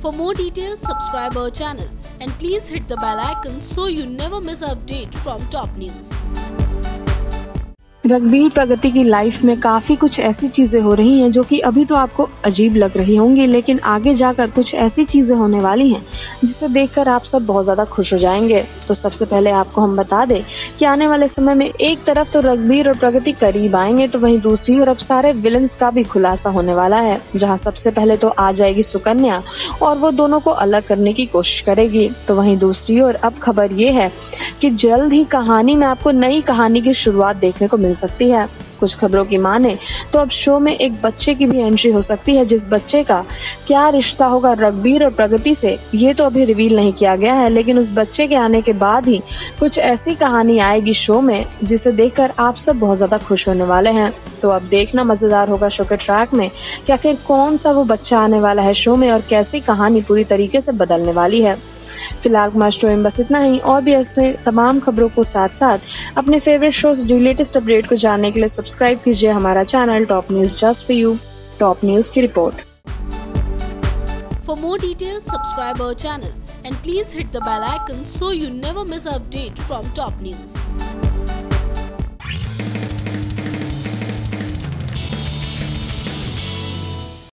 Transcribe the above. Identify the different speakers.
Speaker 1: For more details, subscribe our channel and please hit the bell icon so you never miss an update from top news.
Speaker 2: Ranbir प्रगति की life में काफी कुछ ऐसी चीजें हो रही हैं जो कि अभी तो आपको अजीब लग रही होंगी, लेकिन आगे जाकर कुछ ऐसी चीजें होने वाली हैं जिसे देखकर आप सब बहुत ज्यादा खुश हो जाएंगे। तो सबसे पहले आपको हम बता दें कि आने वाले समय में एक तरफ तो रणबीर और प्रगति करीब आएंगे, तो वहीं दूसरी ओर अब सारे विलन्स का भी खुलासा होने वाला है, जहाँ सबसे पहले तो आ जाएगी सुकन्या और वो दोनों को अलग करने की कोशिश करेगी। तो वहीं दूसरी ओर अब खबर ये है कि जल्द ही कहानी में आपको नई कहानी की शुरुआत देखने को मिल सकती है। कुछ खबरों की माने तो अब शो में एक बच्चे की भी एंट्री हो सकती है, जिस बच्चे का क्या रिश्ता होगा रणबीर और प्रगति से ये तो अभी रिवील नहीं किया गया है, लेकिन उस बच्चे के आने के बाद ही कुछ ऐसी कहानी आएगी शो में जिसे देखकर आप सब बहुत ज्यादा खुश होने वाले हैं। तो अब देखना मजेदार होगा शो के ट्रैक में कि आखिर कौन सा वो बच्चा आने वाला है शो में और कैसी कहानी पूरी तरीके से बदलने वाली है। फिलहाल हमारे शो में बस इतना ही। और भी ऐसे तमाम खबरों को साथ साथ अपने फेवरेट शोज जो लेटेस्ट अपडेट को जानने के लिए सब्सक्राइब कीजिए हमारा channel top news just for you. Top news की report.
Speaker 1: For more details, subscribe our channel and please hit the bell icon so you never miss an update from top news.